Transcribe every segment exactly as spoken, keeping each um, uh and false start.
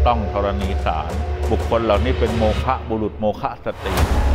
ต้องธรณีสารบุคคลเหล่านี้เป็นโมฆะบุรุษโมฆะสตรี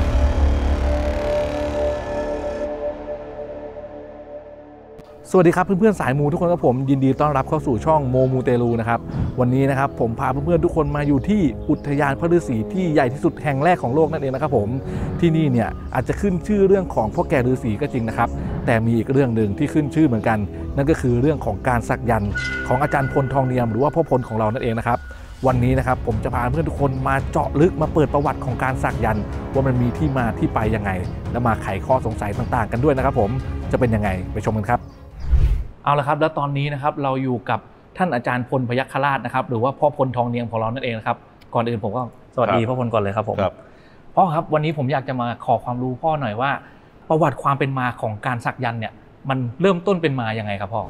สวัสดีครับเพื่อนๆสายมูทุกคนครับผมยินดีต้อนรับเข้าสู่ช่องโมมูเตลูนะครับวันนี้นะครับผมพาเพื่อนๆทุกคนมาอยู่ที่อุทยานพระฤาษีที่ใหญ่ที่สุดแห่งแรกของโลกนั่นเองนะครับผมที่นี่เนี่ยอาจจะขึ้นชื่อเรื่องของพ่อแก่ฤาษีก็จริงนะครับแต่มีอีกเรื่องหนึ่งที่ขึ้นชื่อเหมือนกันนั่นก็คือเรื่องของการสักยันต์ของอาจารย์พลทองเนียมหรือว่าพ่อพลของเรานั่นเองนะครับวันนี้นะครับผมจะพาเพื่อนทุกคนมาเจาะลึกมาเปิดประวัติของการสักยันต์ว่ามันมีที่มาที่ไปยังไงและมาไขข้อสงสัยต่างๆกันด้วยนะครับผมจะเป็นยังไงไปชมกันครับเอาละครับแล้วตอนนี้นะครับเราอยู่กับท่านอาจารย์พลพยัคฆราชนะครับหรือว่าพ่อพลทองเนียมของเรานั่นเองนะครับก่อนอื่นผมก็สวัสดีพ่อพลก่อนเลยครับผมพ่อครับวันนี้ผมอยากจะมาขอความรู้พ่อหน่อยว่าประวัติความเป็นมาของการสักยันต์เนี่ยมันเริ่มต้นเป็นมาอย่างไงครับพ่อ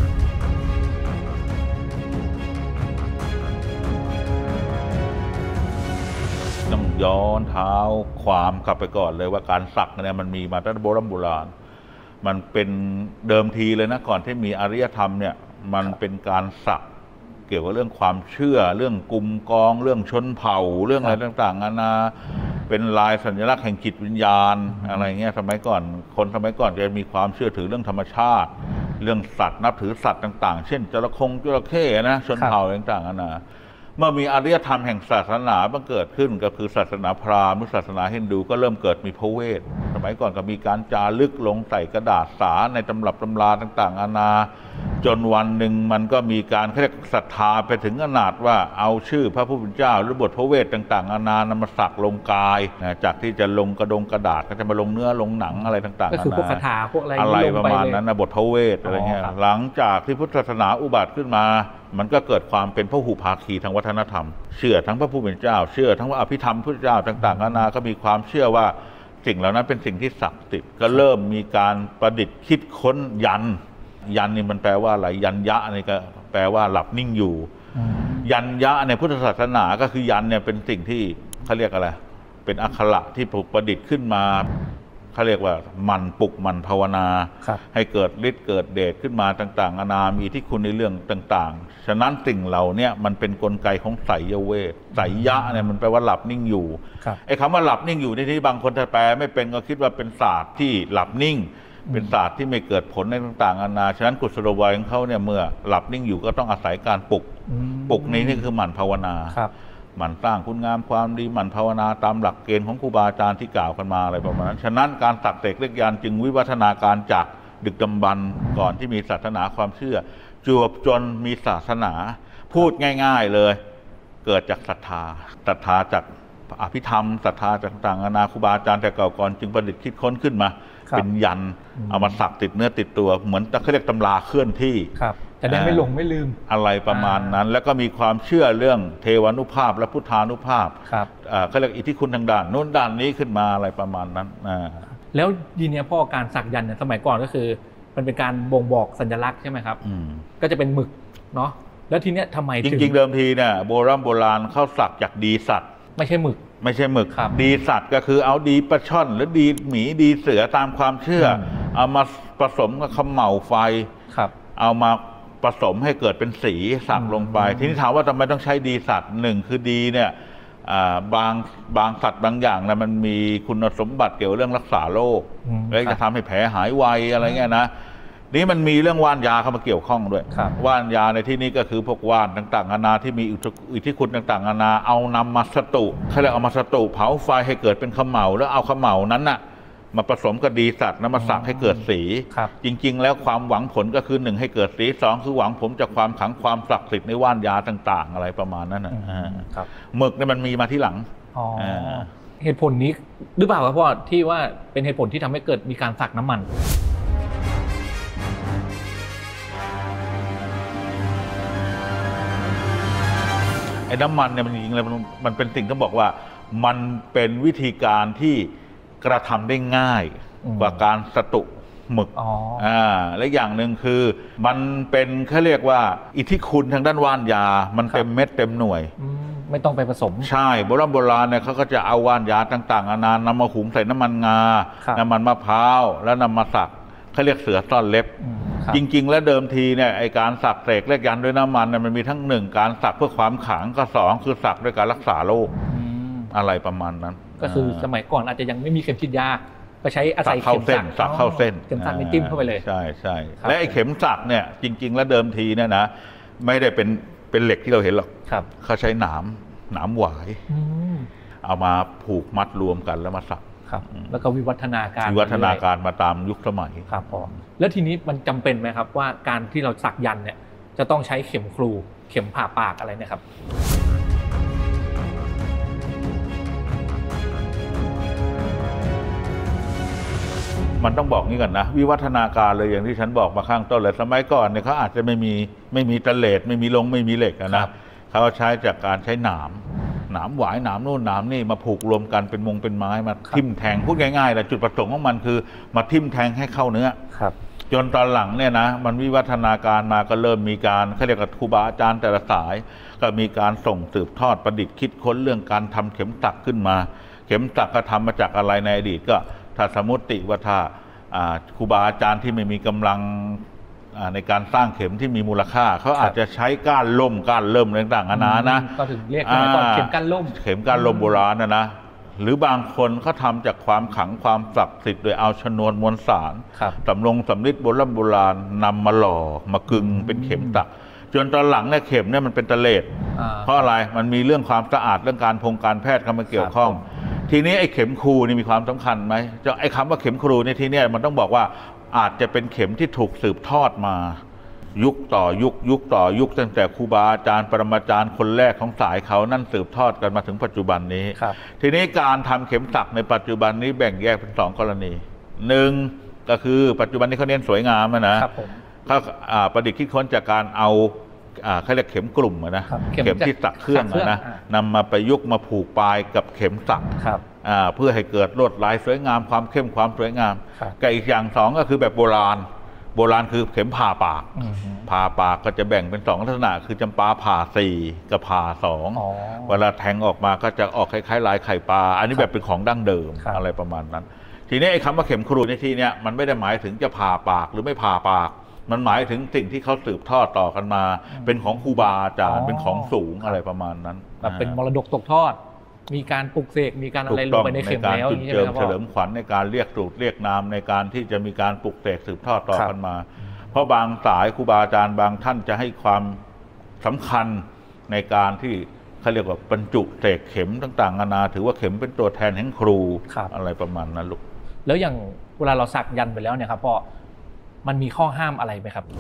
ต้องย้อนเท้าความกลับไปก่อนเลยว่าการสักเนี่ยมันมีมาตั้งแต่โบราณโบราณมันเป็นเดิมทีเลยนะก่อนที่มีอารยธรรมเนี่ยมันเป็นการสักเกี่ยวกับเรื่องความเชื่อเรื่องกลุ่มกองเรื่องชนเผ่าเรื่องอะไรต่างๆนานาเป็นลายสัญลักษณ์แห่งจิตวิญญาณอะไรเงี้ยสมัยก่อนคนสมัยก่อนจะมีความเชื่อถือเรื่องธรรมชาติเรื่องสัตว์นับถือสัตว์ต่างๆเช่นจระเข้จระเข้นะชนเผ่าต่างๆนานาเมื่อมีอารยธรรมแห่งศาสนาบังเกิดขึ้นก็คือศาสนาพราหมณ์หรือศาสนาฮินดูก็เริ่มเกิดมีพระเวทสมัยก่อนก็มีการจารึกลงใส่กระดาษสาในตำรับตำราต่างๆนานาจนวันหนึ่งมันก็มีการเรียกศรัทธาไปถึงขนาดว่าเอาชื่อพระผู้เป็นเจ้าหรือบทพระเวทต่างๆนานานำมาสักลงกายนะจากที่จะลงกระดงกระดาษก็จะมาลงเนื้อลงหนังอะไรต่างๆก็คือพวกคาถาพวกอะไรอะไรประมาณนั้นนะบทพระเวทอะไรเงี้ยหลังจากที่พุทธศาสนาอุบัติขึ้นมามันก็เกิดความเป็นพหุภาคีทางวัฒนธรรมเชื่อทั้งพระผู้เป็นเจ้าเชื่อทั้งว่าอภิธรรมพุทธเจ้าต่างๆนานาก็มีความเชื่อว่าสิ่งเหล่านั้นเป็นสิ่งที่ศักดิ์สิทธิ์ก็เริ่มมีการประดิษฐ์คิดค้นยันยันนี่มันแปลว่าอะไรยันยะนี่ก็แปลว่าหลับนิ่งอยู่ยันยะในพุทธศาสนาก็คือยันเนี่ยเป็นสิ่งที่เขาเรียกอะไรเป็นอักขระที่ถูกประดิษฐ์ขึ้นมาเขาเรียกว่ามันปลุกมันภาวนาให้เกิดฤทธิ์เกิดเดชขึ้นมาต่างๆนานามีที่คุณในเรื่องต่างๆฉะนั้นสิ่งเหล่านี้มันเป็นกลไกของไสยเวทไสยะเนี่ยมันแปลว่าหลับนิ่งอยู่ไอ้คำว่าหลับนิ่งอยู่ในที่บางคนถ้าแปลไม่เป็นก็คิดว่าเป็นศาสตร์ที่หลับนิ่งเป็นศาสตร์ที่ไม่เกิดผลในต่างๆนานาฉะนั้นกุศโลบายของเขาเนี่ยเมื่อหลับนิ่งอยู่ก็ต้องอาศัยการปลุกปลุกนี้นี่คือหมั่นภาวนาหมั่นสร้างคุณงามความดีหมั่นภาวนาตามหลักเกณฑ์ของครูบาอาจารย์ที่กล่าวกันมาอะไรประมาณนั้นฉะนั้นการสักเสกเรียกยานจึงวิวัฒนาการจากดึกดำบรรพ์ก่อนที่มีศาสนาความเชื่อจวบจนมีศาสนาพูดง่ายๆเลยเกิดจากศรัทธาศรัทธาจากอภิธรรมศรัทธาจากต่างๆนานาครูบาอาจารย์แต่เก่าก่อนจึงประดิษฐ์คิดค้นขึ้นมาเป็นยันเอามาสักติดเนื้อติดตัวเหมือนเขาเรียกตำราเคลื่อนที่จะได้ไม่หลงไม่ลืมอะไรประมาณนั้นแล้วก็มีความเชื่อเรื่องเทวานุภาพและพุทธานุภาพเขาเรียกอิทธิคุณทางด้านโน้นด้านนี้ขึ้นมาอะไรประมาณนั้นแล้วยีเนี้ยพ่อการสักยันต์เนี่ยสมัยก่อนก็คือมันเป็นการบ่งบอกสัญลักษณ์ใช่ไหมครับก็จะเป็นหมึกเนาะแล้วทีเนี้ยทำไมจริงๆเดิมทีเนี่ยโบราณโบราณเข้าสักจากดีสัตว์ไม่ใช่หมึกไม่ใช่หมึกดีสัตว์ก็คือเอาดีปลาช่อนหรือดีหมีดีเสือตามความเชื่อเอามาผสมกับเขม่าไฟเอามาผสมให้เกิดเป็นสีสักลงไปทีนี้ถามว่าทำไมต้องใช้ดีสัตว์หนึ่งคือดีเนี่ยบางบางสัตว์บางอย่างนะมันมีคุณสมบัติเกี่ยวเรื่องรักษาโรคและจะทำให้แผลหายไวอะไรเงี้ยนะนี้มันมีเรื่องว่านยาเข้ามาเกี่ยวข้องด้วยว่านยาในที่นี้ก็คือพวกว่านต่างๆนานาที่มีอิทธิคุณต่างๆนานาเอานำมาสตุเขาเรียกเอามาสตุเผาไฟให้เกิดเป็นเขม่าแล้วเอาเขม่านั้นน่ะมาผสมกับดีสัตว์แล้วมาสักให้เกิดสีจริงๆแล้วความหวังผลก็คือหนึ่งให้เกิดสีสองคือหวังผลจากความขังความศักดิ์สิทธิ์ในว่านยาต่างๆอะไรประมาณนั้นนะหมึกเนี่ยมันมีมาที่หลังเหตุผลนี้หรือเปล่าครับพ่อที่ว่าเป็นเหตุผลที่ทำให้เกิดมีการสักน้ำมันไอ้น้ำมันเนี่ยมันจริงๆแล้วมันเป็นสิ่งที่บอกว่ามันเป็นวิธีการที่กระทำได้ง่ายกว่าการสตุหมึกอ่าและอย่างหนึ่งคือมันเป็นเขาเรียกว่าอิทธิคุณทางด้านว่านยามันเต็มเม็ดเต็มหน่วยไม่ต้องไปผสมใช่โบราณโบราณเนี่ยเขาก็จะเอาว่านยาต่างๆนานานำมาหุงใส่น้ำมันงาน้ำมันมะพร้าวแล้วนำมาสักเขาเรียกเสือซ่อนเล็บจริงๆแล้วเดิมทีเนี่ยไอการสักเสกเลขยันต์ด้วยน้ำมันเนี่ยมันมีทั้งหนึ่งการสักเพื่อความขลังก็สองคือสักด้วยการรักษาโรคอะไรประมาณนั้นก็คือสมัยก่อนอาจจะยังไม่มีเข็มฉีดยาก็ใช้อาศัยเข็มสักสักเข้าเส้นเข็มสักนี่จิ้มเข้าไปเลยใช่ใช่และไอเข็มสักเนี่ยจริงๆแล้วเดิมทีเนี่ยนะไม่ได้เป็นเป็นเหล็กที่เราเห็นหรอกเขาใช้หนามหนามหวายเอามาผูกมัดรวมกันแล้วมาสักครับแล้วก็วิวัฒนาการวิวัฒนาการมาตามยุคสมัยครับพอแล้วทีนี้มันจำเป็นไหมครับว่าการที่เราสักยันต์เนี่ยจะต้องใช้เข็มครูเข็มผ่าปากอะไรเนี่ยครับมันต้องบอกงี้ก่อนนะวิวัฒนาการเลยอย่างที่ฉันบอกมาข้างต้นเลยสมัยก่อนเนี่ยเขาอาจจะไม่มีไม่มีตะเลดไม่มีลงไม่มีเหล็กนะเขาใช้จากการใช้หนามหนามหวายหนามนู่นหนามนี่มาผูกรวมกันเป็นมงเป็นไม้มาทิ่มแทงพูดง่ายๆแต่จุดประสงค์ของมันคือมาทิ่มแทงให้เข้าเนื้อจนตอนหลังเนี่ยนะมันวิวัฒนาการมาก็เริ่มมีการเขาเรียกว่าครูบาอาจารย์แต่ละสายก็มีการส่งสืบทอดประดิษฐ์คิดค้นเรื่องการทำเข็มสักขึ้นมาเข็มสักก็ทำมาจากอะไรในอดีตก็ถ้าสมมติว่าถ้าครูบาอาจารย์ที่ไม่มีกำลังในการสร้างเข็มที่มีมูลค่าเขาอาจจะใช้ก้านล่มก้านเริ่มต่างๆนานานะก็ถึงเรียกว่าเข็มก้านล่มเข็มก้านล่มโบราณนะนะหรือบางคนเขาทำจากความขลังความศักดิ์สิทธิ์โดยเอาชนวนมวลสารสำลงสำลิดโบราณโบราณนำมาหล่อมากึงเป็นเข็มสักจนตอนหลังเนี่ยเข็มเนี่ยมันเป็นตะเลดเพราะอะไรมันมีเรื่องความสะอาดเรื่องการพงการแพทย์เข้ามาเกี่ยวข้องทีนี้ไอ้เข็มครูนี่มีความสำคัญไหมจะไอ้คำว่าเข็มครูในที่นี้มันต้องบอกว่าอาจจะเป็นเข็มที่ถูกสืบทอดมายุคต่อยุคยุคต่อยุคตั้งแต่ครูบาอาจารย์ปรมาจารย์คนแรกของสายเขานั่นสืบทอดกันมาถึงปัจจุบันนี้ทีนี้การทำเข็มสักในปัจจุบันนี้แบ่งแยกเป็นสองกรณีหนึ่งก็คือปัจจุบันนี้เขาเน้นสวยงามนะเขาประดิษฐ์คิดค้นจากการเอาเขาเรียกเข็มกลุ่มนะเข็มที่สักเครื่องนะนำมาประยุกต์มาผูกปลายกับเข็มสักเพื่อให้เกิดลวดลายสวยงามความเข้มความสวยงามกับอีกอย่างสองก็คือแบบโบราณโบราณคือเข็มผ่าปากผ่าปากก็จะแบ่งเป็นสองลักษณะคือจำปาผ่าสี่กับผ่าสองเวลาแทงออกมาก็จะออกคล้ายๆลายไข่ปลาอันนี้แบบเป็นของดั้งเดิมอะไรประมาณนั้นทีนี้ไอ้คำว่าเข็มครูในที่นี้มันไม่ได้หมายถึงจะผ่าปากหรือไม่ผ่าปากมันหมายถึงสิ่งที่เขาสืบทอดต่อกันมาเป็นของครูบาอาจารย์เป็นของสูงอะไรประมาณนั้นแบบเป็นมรดกตกทอดมีการปลุกเสกมีการอะไรลงไปในเข็มแล้วอย่างนี้ใช่ไหมครับเฉลิมขวัญในการเรียกสูตรเรียกนามในการที่จะมีการปลุกเสกสืบทอดต่อกันมาเพราะบางสายครูบาอาจารย์บางท่านจะให้ความสำคัญในการที่เขาเรียกว่าบรรจุเสกเข็มต่างๆนานาถือว่าเข็มเป็นตัวแทนแห่งครูอะไรประมาณนั้นลูกแล้วอย่างเวลาเราสักยันต์ไปแล้วเนี่ยครับพ่อมันมีข้อห้ามอะไรไหมครับ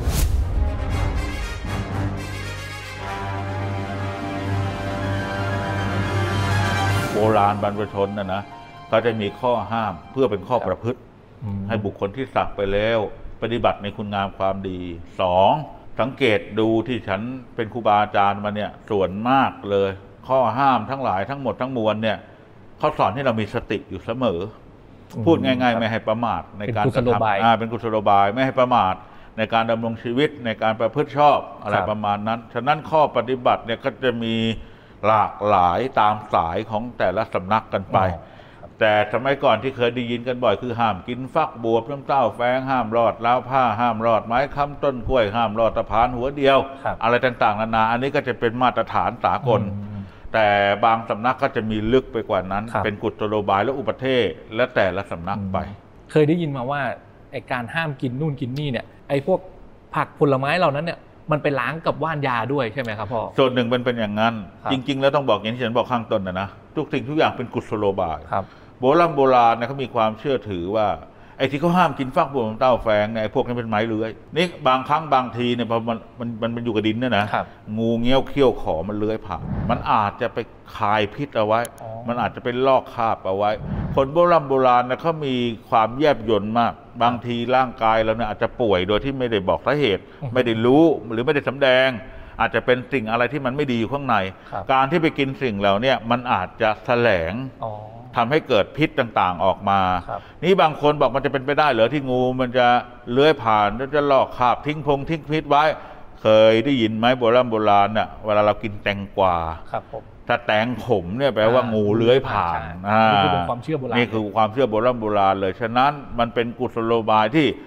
โบราณบรรพชนนะนะก็จะมีข้อห้ามเพื่อเป็นข้อประพฤติให้บุคคลที่สักไปแล้วปฏิบัติในคุณงามความดีสองสังเกตดูที่ฉันเป็นครูบาอาจารย์มาเนี่ยส่วนมากเลยข้อห้ามทั้งหลายทั้งหมดทั้งมวลเนี่ยเขาสอนให้เรามีสติอยู่เสมอพูดง่ายๆไม่ให้ประมาทในการกระทำเป็นกุศโลบายไม่ให้ประมาทในการดำรงชีวิตในการประพฤติชอบอะไรประมาณนั้นฉะนั้นข้อปฏิบัติเนี่ยก็จะมีหลากหลายตามสายของแต่ละสำนักกันไปแต่สมัยก่อนที่เคยได้ยินกันบ่อยคือห้ามกินฟักบวบน้ำเต้าแฝงห้ามรอดล้าวผ้าห้ามรอดไม้ค้ำต้นกล้วยห้ามรอดตะพานหัวเดียวอะไรต่างๆนานาอันนี้ก็จะเป็นมาตรฐานสากลแต่บางสำนักก็จะมีลึกไปกว่านั้นเป็นกุศโลบายและอุปเทศและแต่ละสำนักไปเคยได้ยินมาว่าไอ้การห้ามกินนู่นกินนี่เนี่ยไอ้พวกผักผลไม้เหล่านั้นเนี่ยมันไปล้างกับว่านยาด้วยใช่ไหมครับพ่อส่วนหนึ่งเป็นเป็นอย่างนั้นจริงๆแล้วต้องบอกอย่างที่ฉันบอกข้างต้นนะนะทุกสิ่งทุกอย่างเป็นกุศโลบายโบราณโบราณเนี่ยเขามีความเชื่อถือว่าไอ้ที่เขาห้ามกินฟักบัวเต้าแฝงเนี่ยไอ้พวกนี้เป็นไม้เลื้อยนี่บางครั้งบางทีเนี่ยพอมันมันมันมันอยู่กับดินเนี่ยนะงูเงี้ยวเขี้ยวขอมันเลื้อยผ่านมันอาจจะไปคายพิษเอาไว้มันอาจจะไปลอกคราบเอาไว้คนโบราณโบราณเนี่ยเขามีความแยบยลมากบางทีร่างกายเราเนี่ยอาจจะป่วยโดยที่ไม่ได้บอกสาเหตุไม่ได้รู้หรือไม่ได้สำแดงอาจจะเป็นสิ่งอะไรที่มันไม่ดีอยู่ข้างในการที่ไปกินสิ่งเหล่านี้มันอาจจะแสลงทำให้เกิดพิษต่างๆออกมานี่บางคนบอกมันจะเป็นไปได้เหรอที่งูมันจะเลื้อยผ่านแล้วจะลอกคราบทิ้งพงทิ้งพิษไว้เคยได้ยินไหมโบราณโบราณน่ะเวลาเรากินแตงกวาถ้าแตงขมเนี่ยแปลว่างูเลื้อยผ่านนี่คือความเชื่อโบราณนี่คือความเชื่อโบราณโบราณเลยฉะนั้นมันเป็นกุศโลบายที่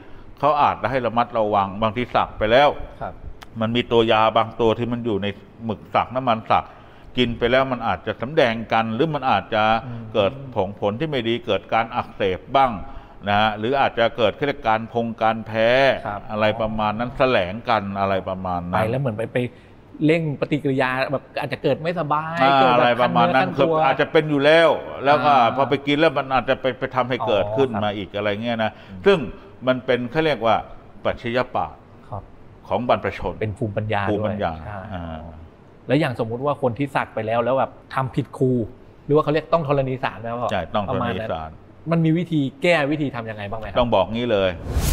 เขาอาจจะให้ระมัดระวังบางทีสักไปแล้วมันมีตัวยาบางตัวที่มันอยู่ในหมึกสักน้ำมันสักกินไปแล้วมันอาจจะสำแดงกันหรือมันอาจจะเกิดผลผลที่ไม่ดีเกิดการอักเสบบ้างนะฮะหรืออาจจะเกิดการพงการแพ้อะไรประมาณนั้นแสลงกันอะไรประมาณนั้นไปแล้วเหมือนไปไปเร่งปฏิกิริยาแบบอาจจะเกิดไม่สบายอะไรประมาณนั้นคืออาจจะเป็นอยู่แล้วแล้วก็พอไปกินแล้วมันอาจจะไปไปทำให้เกิดขึ้นมาอีกอะไรเงี้ยนะซึ่งมันเป็นเขาเรียกว่าปัจฉญปาฐของบรรพชนเป็นภูมิปัญญาภูมิปัญญาแล้วอย่างสมมุติว่าคนที่สักไปแล้วแล้วแบบทำผิดครูหรือว่าเขาเรียกต้องธรณีสารแล้วใช่ต้องธรณีสารมันมีวิธีแก้วิธีทำยังไงบ้างไหมครับต้องบอกงี้เลย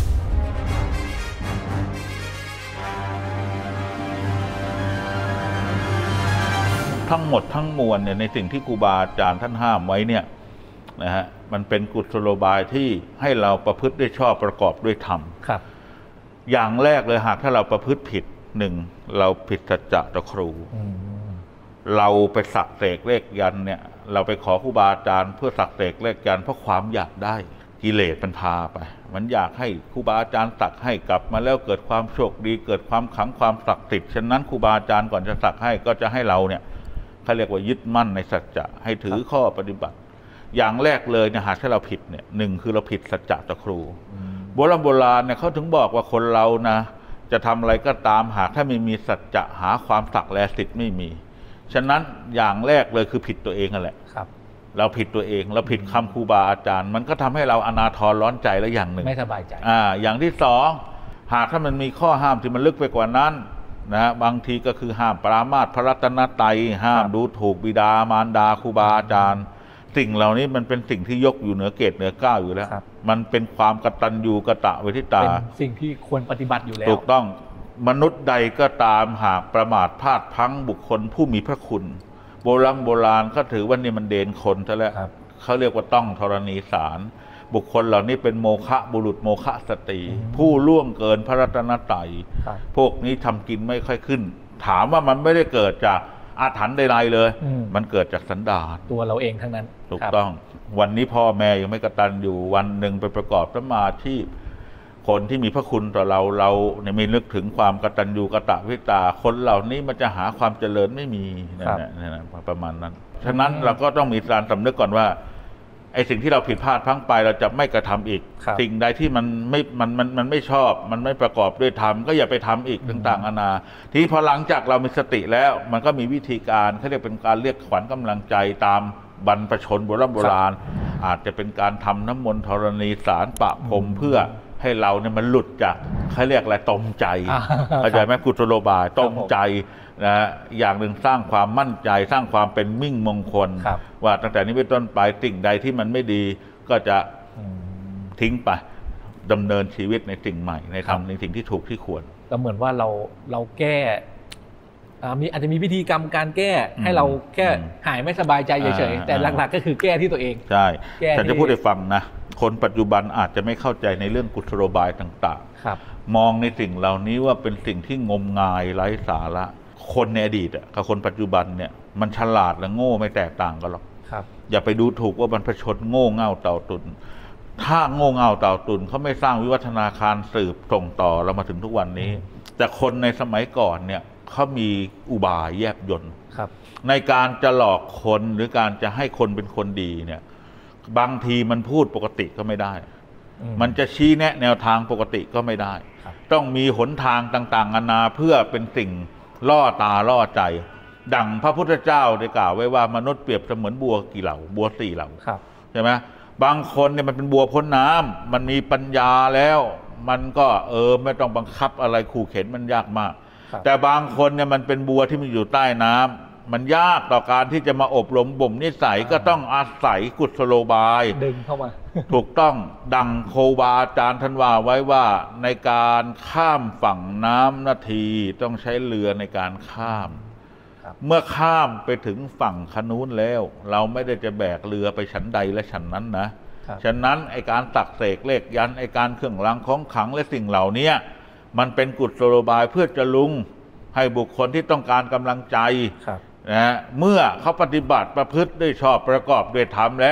ทั้งหมดทั้งมวลเนี่ยในสิ่งที่ครูบาอาจารย์ท่านห้ามไว้เนี่ยนะฮะมันเป็นกุศโลบายที่ให้เราประพฤติด้วยชอบประกอบด้วยธรรมครับอย่างแรกเลยหากถ้าเราประพฤติผิดหนึ่งเราผิดสัจจะต่อครูเราไปสักเสกเลขยันเนี่ยเราไปขอครูบาอาจารย์เพื่อสักเสกเลขยันเพราะความอยากได้กิเลสมันพาไปมันอยากให้ครูบาอาจารย์สักให้กลับมาแล้วเกิดความโชคดีเกิดความขังความศักดิ์สิทธิ์ฉะนั้นครูบาอาจารย์ก่อนจะสักให้ก็จะให้เราเนี่ยเขาเรียกว่ายึดมั่นในสัจจะให้ถือข้อปฏิบัติอย่างแรกเลยเนี่ยหากถ้าเราผิดเนี่ยหนึ่งคือเราผิดสัจจะต่อครูโบราณโบราณเนี่ยเขาถึงบอกว่าคนเรานะจะทำอะไรก็ตามหากถ้าไม่มีสัจจะหาความศักดิ์แลสิทธิ์ไม่มีฉะนั้นอย่างแรกเลยคือผิดตัวเองนั่นแหละเราผิดตัวเองเราผิดคำครูบาอาจารย์มันก็ทำให้เราอนาทรร้อนใจแล้วอย่างหนึ่งไม่สบายใจอ่าอย่างที่สองหากถ้ามันมีข้อห้ามที่มันลึกไปกว่านั้นนะบางทีก็คือห้ามปรามาสพระรัตนตรัยห้ามดูถูกบิดามารดาครูบาอาจารย์สิ่งเหล่านี้มันเป็นสิ่งที่ยกอยู่เหนือเกศเหนือก้าวอยู่แล้วมันเป็นความกตัญญูกตเวทิตาเป็นสิ่งที่ควรปฏิบัติอยู่แล้วถูกต้องมนุษย์ใดก็ตามหากประมาทพลาดพลั้งบุคคลผู้มีพระคุณโบราณโบราณเขาถือว่านี่มันเดนคนซะแล้วเขาเรียกว่าต้องธรณีสารบุคคลเหล่านี้เป็นโมฆะบุรุษโมฆะสตรีผู้ล่วงเกินพระรัตนตรัยพวกนี้ทำกินไม่ค่อยขึ้นถามว่ามันไม่ได้เกิดจากอาถรรพ์ใดๆเลยมันเกิดจากสันดานตัวเราเองทั้งนั้นถูกต้องวันนี้พ่อแม่ยังไม่กตัญญูวันหนึ่งไปประกอบสมาชีพคนที่มีพระคุณต่อเราเราเนี่ยมีนึกถึงความกตัญญูกตเวทิตาคนเหล่านี้มันจะหาความเจริญไม่มีนั่นแหละประมาณนั้นฉะนั้นเราก็ต้องมีการสำนึกก่อนว่าไอ้สิ่งที่เราผิดพลาดพลั้งไปเราจะไม่กระทำอีกสิ่งใดที่มันไม่มันมันมันไม่ชอบมันไม่ประกอบด้วยธรรมก็อย่าไปทำอีกต่างๆนานาทีพอหลังจากเรามีสติแล้วมันก็มีวิธีการเขาเรียกเป็นการเรียกขวัญกำลังใจตามบรรพชนโบราณโบราณอาจจะเป็นการทำน้ำมนต์ธรณีสารปะพรมเพื่อให้เราเนี่ยมันหลุดจากเขาเรียกอะไรตมใจเข้าใจไหมกุศโลบายตมใจนะอย่างหนึ่งสร้างความมั่นใจสร้างความเป็นมิ่งมงคลว่าตั้งแต่นี้เป็นต้นไปสิ่งใดที่มันไม่ดีก็จะทิ้งไปดำเนินชีวิตในสิ่งใหม่ในทำในสิ่งที่ถูกที่ควรก็เหมือนว่าเราเราแก้มีอาจจะมีพิธีกรรมการแก้ให้เราแค่หายไม่สบายใจเฉยๆแต่หลักๆก็คือแก้ที่ตัวเองใช่ฉันจะพูดให้ฟังนะคนปัจจุบันอาจจะไม่เข้าใจในเรื่องกุศโลบายต่างๆมองในสิ่งเหล่านี้ว่าเป็นสิ่งที่งมงายไร้สาระคนในอดีตกับคนปัจจุบันเนี่ยมันฉลาดและโง่ไม่แตกต่างกันหรอกอย่าไปดูถูกว่าบรรพชนโง่เง่าเต่าตุนถ้าโง่เง่าเต่าตุนเขาไม่สร้างวิวัฒนาการสืบส่งต่อเรามาถึงทุกวันนี้แต่คนในสมัยก่อนเนี่ยเขามีอุบายแยบยลในการจะหลอกคนหรือการจะให้คนเป็นคนดีเนี่ยบางทีมันพูดปกติก็ไม่ได้มันจะชี้แนะแนวทางปกติก็ไม่ได้ต้องมีหนทางต่างๆนานาเพื่อเป็นสิ่งล่อตาล่อใจดังพระพุทธเจ้าได้กล่าวไว้ว่ามนุษย์เปรียบเสมือนบัวกี่เหล่าบัวสี่เหล่าใช่ไหมบางคนเนี่ยมันเป็นบัวพ้นน้ำมันมีปัญญาแล้วมันก็เออไม่ต้องบังคับอะไรขู่เข็นมันยากมากแต่บางคนเนี่ยมันเป็นบัวที่มันอยู่ใต้น้ำมันยากต่อการที่จะมาอบรมบ่มนิสัยก็ต้องอาศัยกุศโลบายดึงเข้ามาถูกต้องดังโคบาอาจารย์ท่านว่าไว้ว่าในการข้ามฝั่งน้ำนาทีต้องใช้เรือในการข้ามเมื่อข้ามไปถึงฝั่งคนู้นแล้วเราไม่ได้จะแบกเรือไปชั้นใดและชั้นนั้นนะฉะนั้นไอการตักเสกเลขยันไอการเครื่องรางของขลังและสิ่งเหล่านี้มันเป็นกุศโลบายเพื่อจะลุงให้บุคคลที่ต้องการกำลังใจนะเมื่อเขาปฏิบัติประพฤติด้วยชอบประกอบด้วยธรรมแล้ว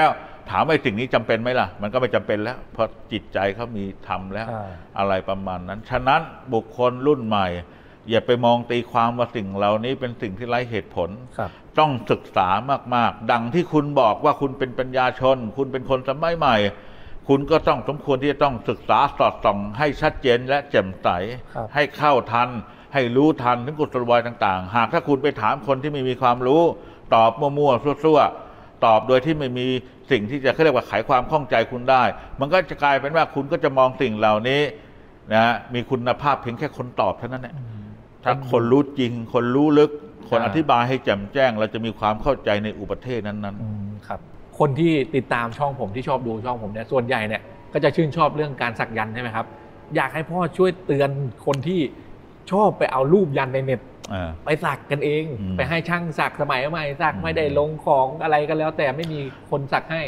ถามไอ้สิ่งนี้จำเป็นไหมล่ะมันก็ไม่จำเป็นแล้วเพราะจิตใจเขามีทำแล้วอะไรประมาณนั้นฉะนั้นบุคคลรุ่นใหม่อย่าไปมองตีความว่าสิ่งเหล่านี้เป็นสิ่งที่ไร้เหตุผลต้องศึกษามากๆดังที่คุณบอกว่าคุณเป็นปัญญาชนคุณเป็นคนสมัยใหม่คุณก็ต้องสมควรที่จะต้องศึกษาสอดส่องให้ชัดเจนและแจ่มใสให้เข้าทันให้รู้ทันถึงกุศโลบายต่างๆหากถ้าคุณไปถามคนที่ไม่มีความรู้ตอบมั่วๆซั่วๆตอบโดยที่ไม่มีสิ่งที่จะเขาเรียกว่าไขความข้องใจคุณได้มันก็จะกลายเป็นว่าคุณก็จะมองสิ่งเหล่านี้นะมีคุณภาพเพียงแค่คนตอบเท่านั้นแหละถ้าคนรู้จริงคนรู้ลึกคนอธิบายให้แจ่มแจ้งเราจะมีความเข้าใจในอุปเทศนั้นๆครับคนที่ติดตามช่องผมที่ชอบดูช่องผมเนี่ยส่วนใหญ่เนี่ยก็จะชื่นชอบเรื่องการสักยันต์ใช่ไหมครับอยากให้พ่อช่วยเตือนคนที่ชอบไปเอารูปยันในเน็ตไปสักกันเองไปให้ช่างสักสมัยใหม่สักไม่ได้ลงของอะไรก็แล้วแต่ไม่มีคนสักให้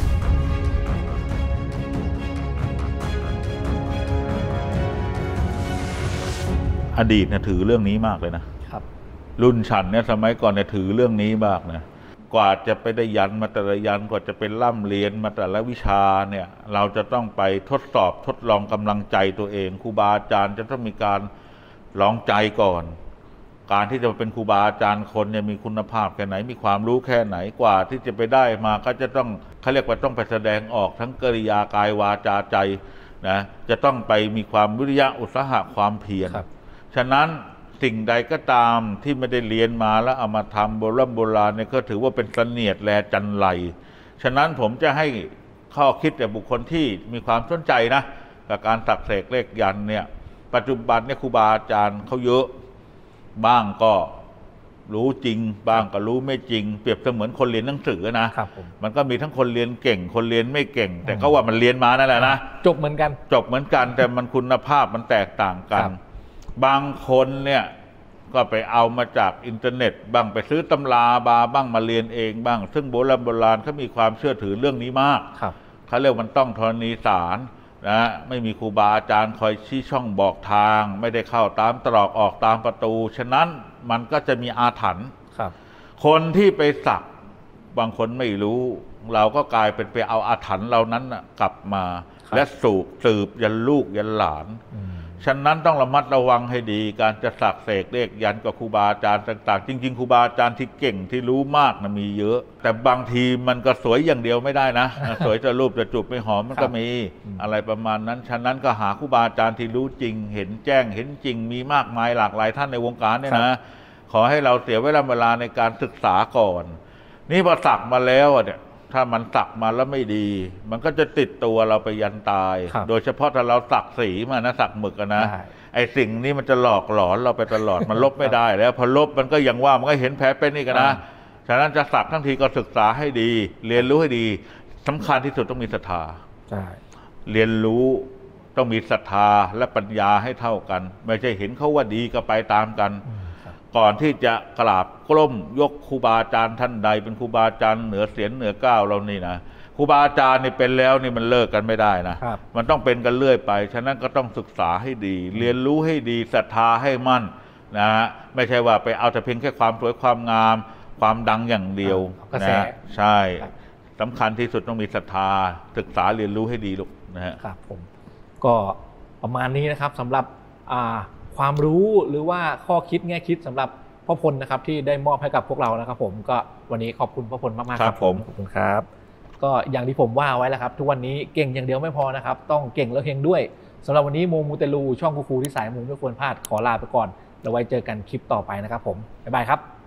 อดีตเนี่ยถือเรื่องนี้มากเลยนะครับรุ่นฉันเนี่ยสมัยก่อนเนี่ยถือเรื่องนี้มากนะกว่าจะไปได้ยันมาแต่ละยันกว่าจะเป็นร่ำเรียนมาแต่ละวิชาเนี่ยเราจะต้องไปทดสอบทดลองกำลังใจตัวเองครูบาอาจารย์จะต้องมีการลองใจก่อนการที่จะเป็นครูบาอาจารย์คนเนี่ยมีคุณภาพแค่ไหนมีความรู้แค่ไหนกว่าที่จะไปได้มาก็จะต้องเขาเรียกว่าต้องไปแสดงออกทั้งกิริยากายวาจาใจนะจะต้องไปมีความวิริยะอุตสาหะความเพียรฉะนั้นสิ่งใดก็ตามที่ไม่ได้เรียนมาแล้วเอามาทำโบราณโบราณเนี่ยก็ถือว่าเป็นเสนียดแลจันไรฉะนั้นผมจะให้ข้อคิดแต่บุคคลที่มีความสนใจนะกับการสักเสกเลขยันเนี่ยปัจจุบันเนี่ยครูบาอาจารย์เขาเยอะบ้างก็รู้จริงบ้างก็รู้ไม่จริงเปรียบเสมือนคนเรียนหนังสือนะมันก็มีทั้งคนเรียนเก่งคนเรียนไม่เก่งแต่ก็ว่ามันเรียนมานั่นแหละนะจบเหมือนกันจบเหมือนกันแต่มันคุณภาพมันแตกต่างกันบางคนเนี่ยก็ไปเอามาจากอินเทอร์เน็ตบ้างไปซื้อตำราบาบ้างมาเรียนเองบ้างซึ่งโบราณโบราณเขามีความเชื่อถือเรื่องนี้มากเขาเรียกมันต้องธรณีสารนะไม่มีครูบาอาจารย์คอยชี้ช่องบอกทางไม่ได้เข้าตามตรอกออกตามประตูฉะนั้นมันก็จะมีอาถรรพ์คนที่ไปสักบางคนไม่รู้เราก็กลายเป็นไปเอาอาถรรพ์เหล่านั้นกลับมาและสูบสืบยันลูกยันหลานฉะนั้นต้องระมัดระวังให้ดีการจะสักเสกเลขยันกับครูบาอาจารย์ต่างๆจริงๆครูบาอาจารย์ที่เก่งที่รู้มากนะมีเยอะแต่บางทีมันก็สวยอย่างเดียวไม่ได้นะสวยจะรูปจะจูบไม่หอมมันก็มีอะไรประมาณนั้นฉะนั้นก็หาครูบาอาจารย์ที่รู้จริงเห็นแจ้งเห็นจริงมีมากมายหลากหลายท่านในวงการเนี่ยนะขอให้เราเสียเวลาเวลาในการศึกษาก่อนนี่พอสักมาแล้วเนี่ยถ้ามันสักมาแล้วไม่ดีมันก็จะติดตัวเราไปยันตายโดยเฉพาะถ้าเราสักสีมานะสักหมึกนะไอ้สิ่งนี้มันจะหลอกหลอนเราไปตลอดมันลบไม่ได้แล้วพอลบมันก็ยังว่ามันก็เห็นแผลเป็นนี่กันนะฉะนั้นจะสักทั้งทีก็ศึกษาให้ดีเรียนรู้ให้ดีสำคัญที่สุดต้องมีศรัทธาเรียนรู้ต้องมีศรัทธาและปัญญาให้เท่ากันไม่ใช่เห็นเขาว่าดีก็ไปตามกันก่อนที่จะกราบกล้มยกครูบาอาจารย์ท่านใดเป็นครูบาอาจารย์เหนือเสียนเหนือก้าวเรานี่นะครูบาอาจารย์นี่เป็นแล้วนี่มันเลิกกันไม่ได้นะมันต้องเป็นกันเรื่อยไปฉะนั้นก็ต้องศึกษาให้ดีเรียนรู้ให้ดีศรัทธาให้มั่นนะฮะไม่ใช่ว่าไปเอาแต่เพียงแค่ความสวยความงามความดังอย่างเดียวนะใช่สำคัญที่สุดต้องมีศรัทธาศึกษาเรียนรู้ให้ดีลูกนะฮะครับผมก็ประมาณนี้นะครับสำหรับอ่าความรู้หรือว่าข้อคิดแง่คิดสำหรับพ่อพลนะครับที่ได้มอบให้กับพวกเรานะครับผมก็วันนี้ขอบคุณพ่อพลมากๆครับผมขอบคุณครับก็อย่างที่ผมว่าไว้แล้วครับทุกวันนี้เก่งอย่างเดียวไม่พอนะครับต้องเก่งแล้วเฮงด้วยสำหรับวันนี้โมมูเตลูช่องครูๆที่สายมูไม่ควรพลาดขอลาไปก่อนแล้วไว้เจอกันคลิปต่อไปนะครับผมบ๊ายบายครับ